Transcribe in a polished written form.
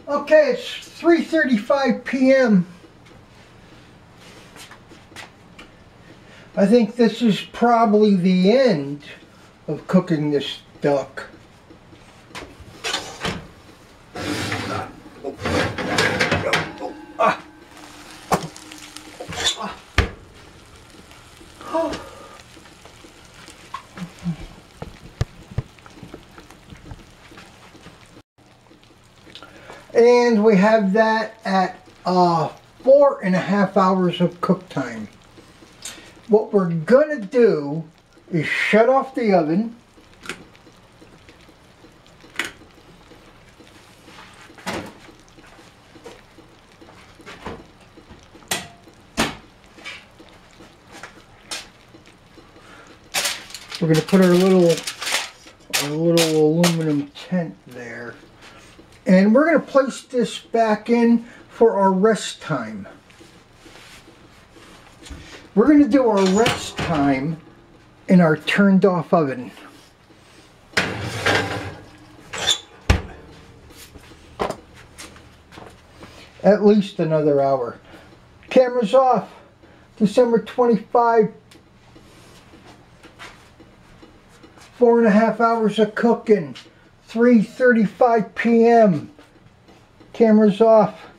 Okay, it's 3:35 p.m. I think this is probably the end of cooking this duck. And we have that at 4.5 hours of cook time. What we're gonna do is shut off the oven. We're gonna put our little aluminum tent there. And we're going to place this back in for our rest time. We're going to do our rest time in our turned off oven. At least another hour. Camera's off. December 25. 4.5 hours of cooking. 3:35 p.m. Camera's off.